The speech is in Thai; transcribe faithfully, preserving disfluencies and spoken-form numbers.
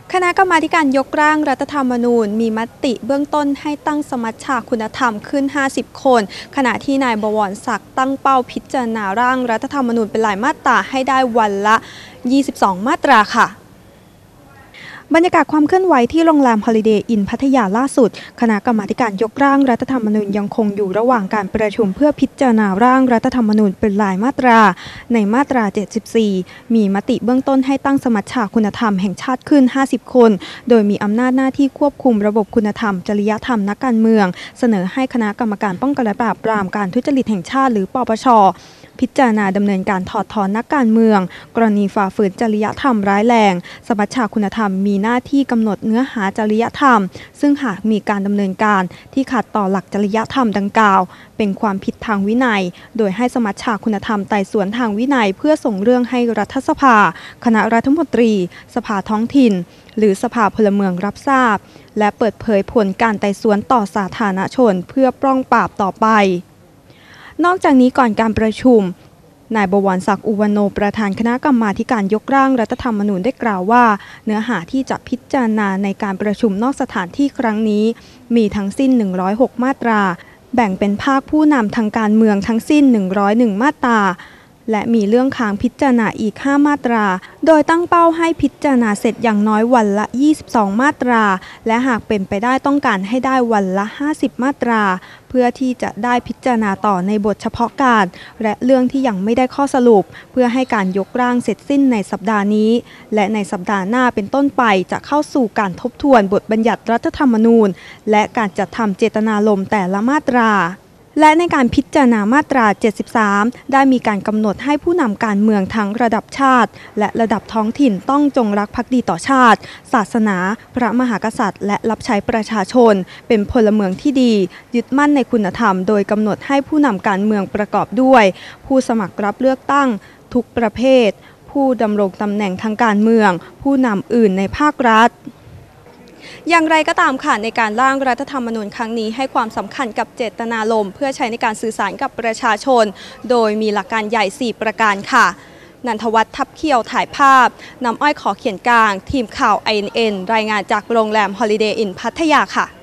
คณะกรรมาการยกร่างรัฐธรรมนูญมีมติเบื้องต้นให้ตั้งสมัชชาคุณธรรมขึ้นห้าสิบคนขณะที่นายบวรศักดิ์ตั้งเป้าพิจารณาร่างรัฐธรรมนูญเป็นรายมาตราให้ได้วันละยี่สิบสองมาตราค่ะบรรยากาศความเคลื่อนไหวที่โรงแรม Holiday Inn พัทยาล่าสุดคณะกรรมาการยกร่างรัฐธรรมนูญยังคงอยู่ระหว่างการประชุมเพื่อพิจารณาร่างรัฐธรรมนูญเป็นรายมาตราในมาตราเจ็ดสิบสี่มีมติเบื้องต้นให้ตั้งสมัชชาคุณธรรมแห่งชาติขึ้นห้าสิบคนโดยมีอำนาจหน้าที่ควบคุมระบบคุณธรรมจริยธรรมนักการเมืองเสนอให้คณะกรรมการป้องกันและปราบปรามการทุจริตแห่งชาติหรือปปช.พิจารณาดำเนินการถอดถอนนักการเมืองกรณีฝ่าฝืนจริยธรรมร้ายแรงสมัชชาคุณธรรมมีหน้าที่กำหนดเนื้อหาจริยธรรมซึ่งหากมีการดำเนินการที่ขัดต่อหลักจริยธรรมดังกล่าวเป็นความผิดทางวินัยโดยให้สมัชชาคุณธรรมไต่สวนทางวินัยเพื่อส่งเรื่องให้รัฐสภาคณะรัฐมนตรีสภาท้องถิ่นหรือสภาพลเมืองรับทราบและเปิดเผยผลการไต่สวนต่อสาธารณชนเพื่อป้องปราบต่อไปนอกจากนี้ก่อนการประชุมนายบวรศักดิ์อุวันโนประธานคณะกรรมาการยกร่างรัฐธรรมนูญได้กล่าวว่าเนื้อหาที่จะพิจารณาในการประชุมนอกสถานที่ครั้งนี้มีทั้งสิ้นหนึ่งร้อยหกมาตราแบ่งเป็นภาคผู้นำทางการเมืองทั้งสิ้นหนึ่งร้อยเอ็ดมาตราและมีเรื่องค้างพิจารณาอีกห้ามาตราโดยตั้งเป้าให้พิจารณาเสร็จอย่างน้อยวันละยี่สิบสองมาตราและหากเป็นไปได้ต้องการให้ได้วันละห้าสิบมาตราเพื่อที่จะได้พิจารณาต่อในบทเฉพาะการและเรื่องที่ยังไม่ได้ข้อสรุปเพื่อให้การยกร่างเสร็จสิ้นในสัปดาห์นี้และในสัปดาห์หน้าเป็นต้นไปจะเข้าสู่การทบทวนบทบัญญัติรัฐธรรมนูญและการจัดทำเจตนารมณ์แต่ละมาตราและในการพิจารณามาตราเจ็ดสิบสามได้มีการกำหนดให้ผู้นำการเมืองทั้งระดับชาติและระดับท้องถิ่นต้องจงรักภักดีต่อชาติศาสนาพระมหากษัตริย์และรับใช้ประชาชนเป็นพลเมืองที่ดียึดมั่นในคุณธรรมโดยกำหนดให้ผู้นำการเมืองประกอบด้วยผู้สมัครรับเลือกตั้งทุกประเภทผู้ดำรงตำแหน่งทางการเมืองผู้นำอื่นในภาครัฐอย่างไรก็ตามค่ะในการร่างรัฐธรรมนูญครั้งนี้ให้ความสำคัญกับเจตนารมณ์เพื่อใช้ในการสื่อสารกับประชาชนโดยมีหลักการใหญ่สี่ประการค่ะนันทวัฒน์ทับเขียวถ่ายภาพน้ำอ้อยขอเขียนกลางทีมข่าว ไอ เอ็น เอ็น รายงานจากโรงแรม Holiday Inn พัทยาค่ะ